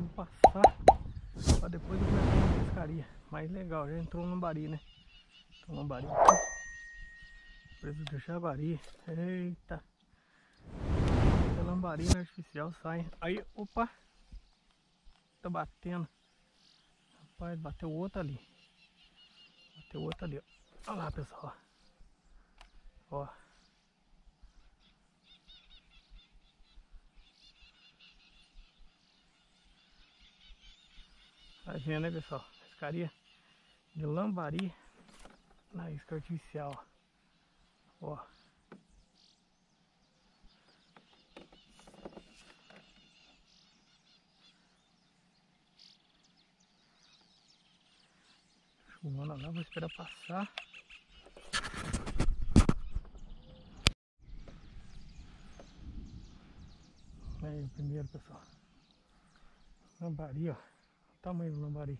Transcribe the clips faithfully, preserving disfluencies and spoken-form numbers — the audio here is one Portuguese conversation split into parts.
vou passar pra depois eu começar uma pescaria mais legal. Já entrou no lambari, né? Então lambari aqui, preso do jaguari. Eita, essa lambarina artificial sai. Aí, opa, tá batendo. Rapaz, bateu outro ali. Bateu outro ali, ó. Olha lá, pessoal. Ó. Tá vendo, né, pessoal? Pescaria de lambari na isca artificial. Ó. Chumando lá, vou esperar passar. Aí o primeiro, pessoal. Lambari, ó. O tamanho do lambari.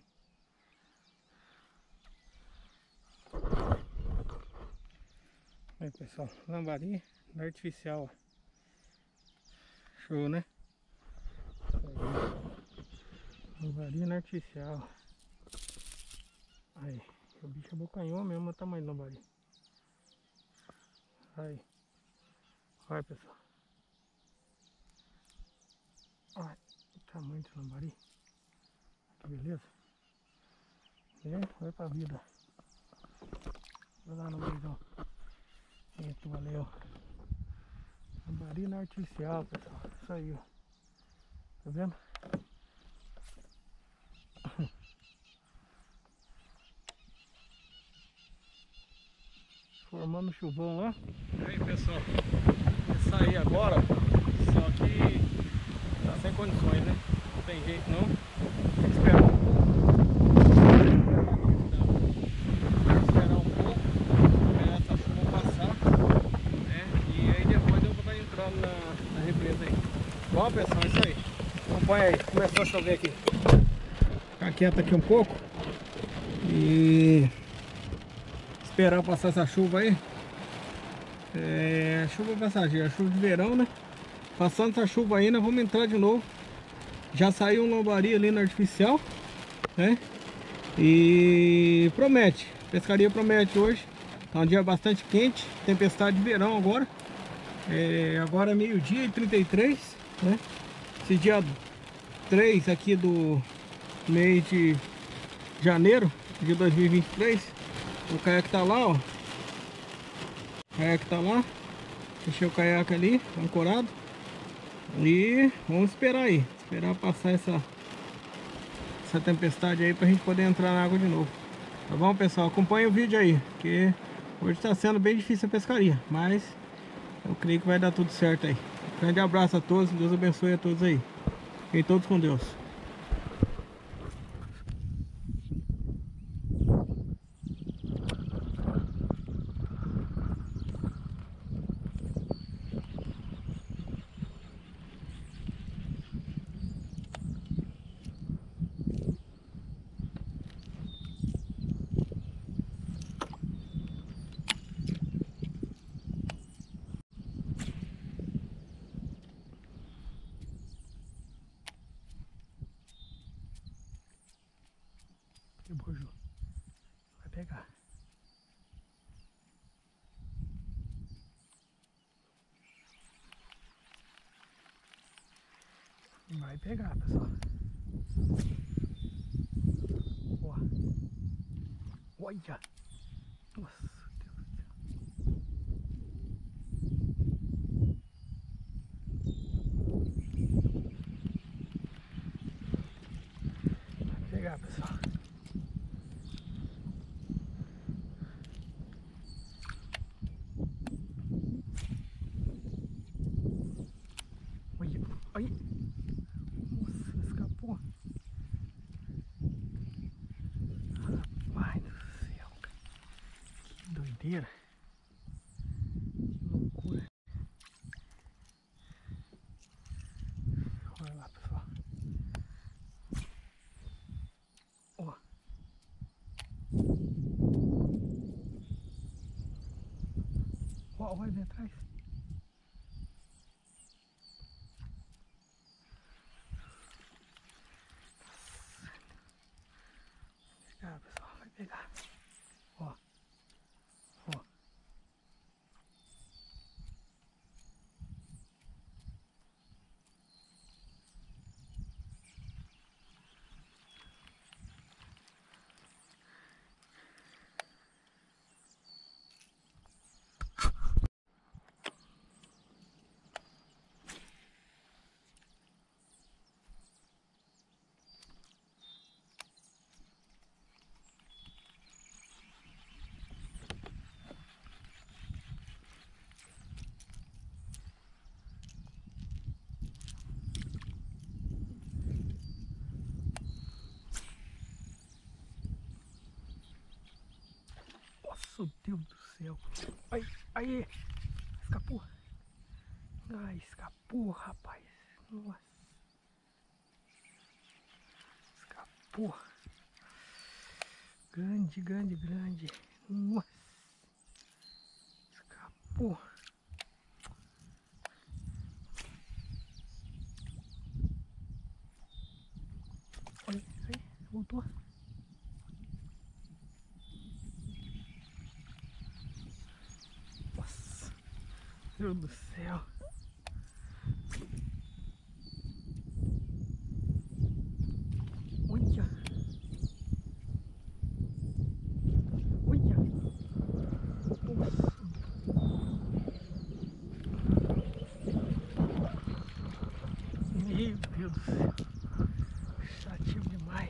Aí, pessoal, lambari na artificial, ó. Show, né? Lambari na artificial. Aí, o bicho abocanhou mesmo o tamanho do lambari. Aí. Olha, pessoal. Olha o tamanho do lambari. Que beleza. É, vai pra vida. Vai lá no meio. Eita, valeu. Lambarina artificial, pessoal. Isso aí, ó. Tá vendo? Formando chuvão lá. Aí, pessoal. Vou sair agora. Só que tá sem condições, né? Não tem jeito não. Tem que esperar um pouco. Tem que esperar um pouco. Esperar essa chuva passar. Né? E aí depois eu vou estar entrando na, na represa aí. Bom, pessoal, é isso aí. Acompanha aí. Começou a chover aqui. Ficar quieto aqui um pouco. E esperar passar essa chuva aí. É, chuva passageira, chuva de verão, né? Passando essa chuva aí, nós vamos entrar de novo. Já saiu um lambari ali no artificial, né? E promete, pescaria promete hoje. Tá um dia bastante quente, tempestade de verão agora. É, agora é meio-dia e trinta e três, né? Esse dia três aqui do mês de janeiro de dois mil e vinte e três. O caiaque tá lá, ó. O caiaque tá lá. Deixei o caiaque ali, ancorado. E vamos esperar aí. Esperar passar essa, essa tempestade aí pra gente poder entrar na água de novo. Tá bom, pessoal? Acompanha o vídeo aí, porque hoje tá sendo bem difícil a pescaria. Mas eu creio que vai dar tudo certo aí. Grande abraço a todos. Deus abençoe a todos aí. Fiquem todos com Deus. Que bojo. Vai pegar. Vai pegar, pessoal. Ó. Olha. Nossa, Deus do céu. Vai pegar, pessoal. Olha. Ai. Nossa, escapou. Rapaz do céu, cara. Que doideira. Que loucura. Olha lá, pessoal. Ó. Ó, vai vir atrás. Nossa, Deus do céu. Aí, aí. Escapou. Ai, escapou, rapaz. Nossa. Escapou. Grande, grande, grande. Nossa. Escapou. Olha, aí, voltou. Nossa. Deus do céu. Olha. Olha. Nossa. Meu Deus do céu. Chatinho demais.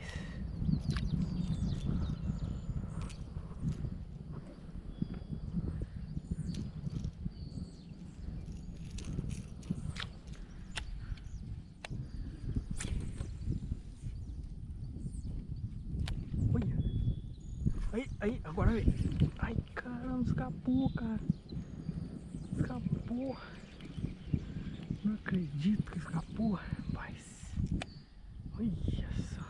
Olha. Aí, aí, agora vem. Ai, caramba, escapou, cara. Escapou. Não acredito que escapou, rapaz. Olha só.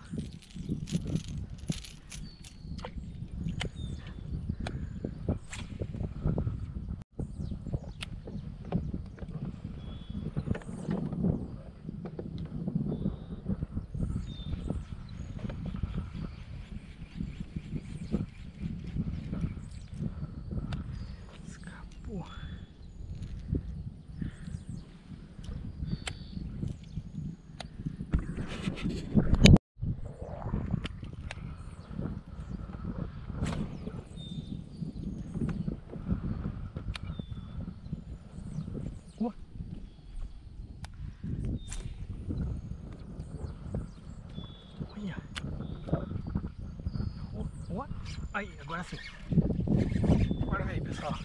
Escapou. Ó. Olha. Ó, ó. Aí, agora sim. Agora vem, pessoal.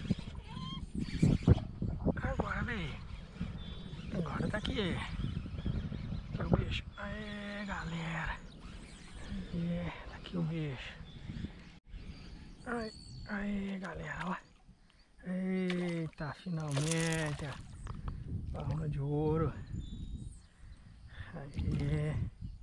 Agora vem. Agora tá aqui. Aqui o bicho. Aê, galera. É, tá aqui o bicho. Ai, aí, galera, ó. Eita, finalmente. Palma de ouro. Aí,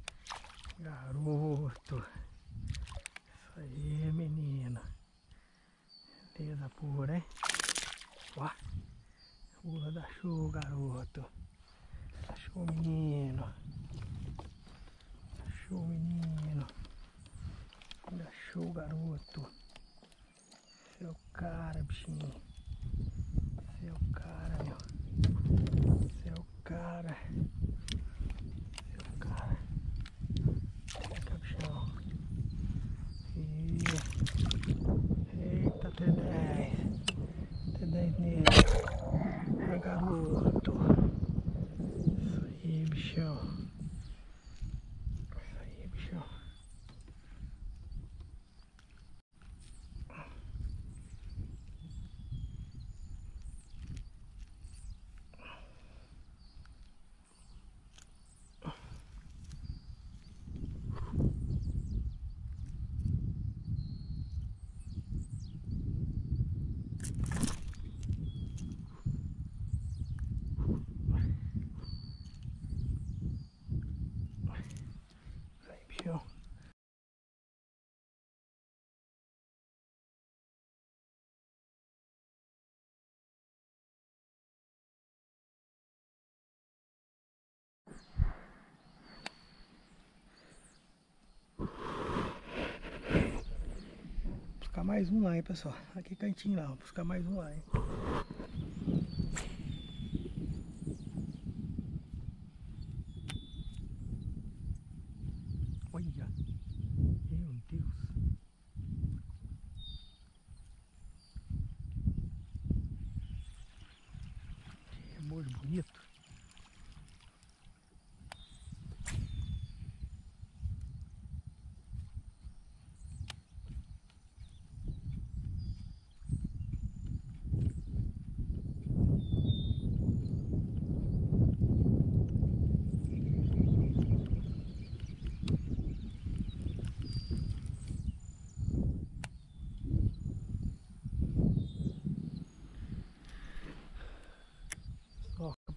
garoto. Isso aí, menino. Beleza pura, hein? Ó. Pula da show, garoto. Da show, menino. Da show, menino. Da show, garoto. Seu cara, bichinho. Seu cara, meu. Seu cara. Seu cara. Fica, bichão. E... Eita, T dez. T dez nele. É, garoto. Isso aí, bichão. Isso aí, bichão. Isso aí, bichão. Buscar mais um lá, hein, pessoal. Aqui cantinho lá, vou buscar mais um lá, hein. Olha, meu Deus. Que molho bonito.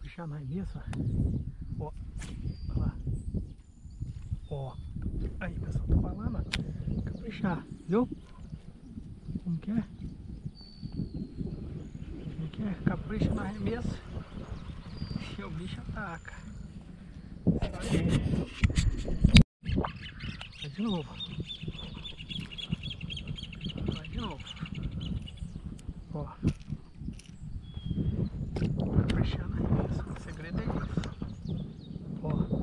caprichar no arremesso, ó. Ó, olha lá. Ó, aí pessoal, tô falando, ó. Caprichar, viu? Como que é? Como que é? Capricha no arremesso e o bicho ataca. Vai de novo. Vai de novo. Ó. Caprichar no arremesso. O segredo é isso. Ó.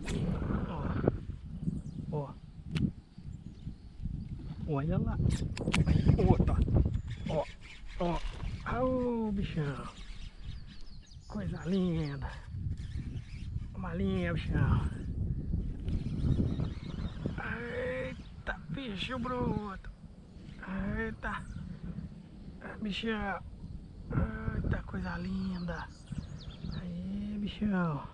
Ó. Ó. Olha lá. Outra. Ó. Ó. Ô, bichão. Coisa linda. Uma linha, bichão. Eita, bicho bruto. Eita. Bichão. Eita, coisa linda. Aí, bichão.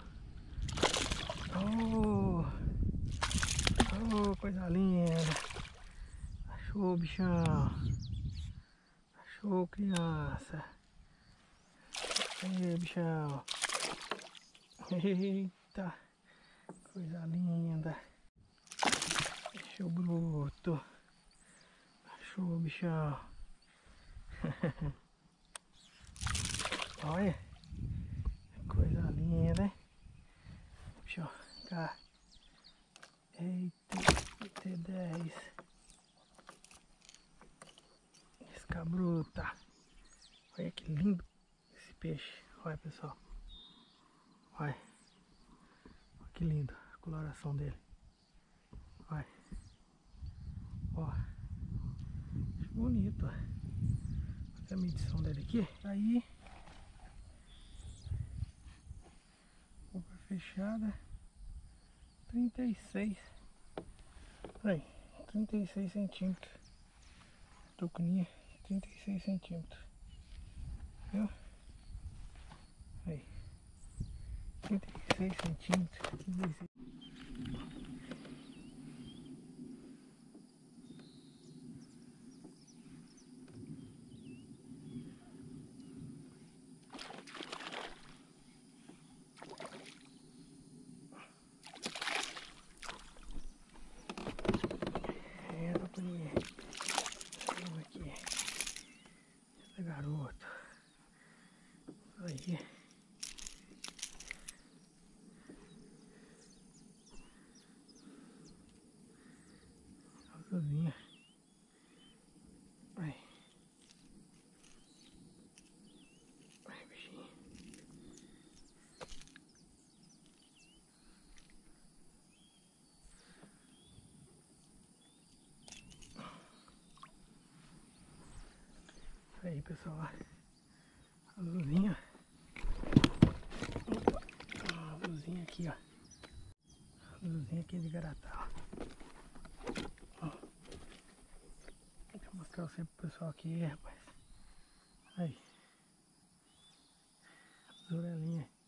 Oh. Oh, coisa linda. Achou, bichão. Achou, criança. Aí, bichão. Eita, coisa linda. Bicho bruto. Achou, bichão. Olha. Coisa linda, hein? Deixa eu cá. Eita, T dez. Isca bruta. Olha que lindo esse peixe. Olha, pessoal. Olha. Olha que lindo a coloração dele. Olha. Ó. Acho bonito, ó. Vou fazer a medição dele aqui. Aí. Boca fechada. trinta e seis. Aí. trinta e seis centímetros. Tucuninha. trinta e seis centímetros. Viu? Aí. trinta e seis centímetros. trinta e seis. É, Tucuninha. Vamos aqui. Essa garota. Aí. Sozinha. Vai. Vai, bichinho. Aí, pessoal. A luzinha. Opa. A luzinha aqui, ó. A luzinha aqui de garatá, ó. Ó. Deixa eu mostrar você pro pessoal aqui, rapaz. Aí. Zurelinha.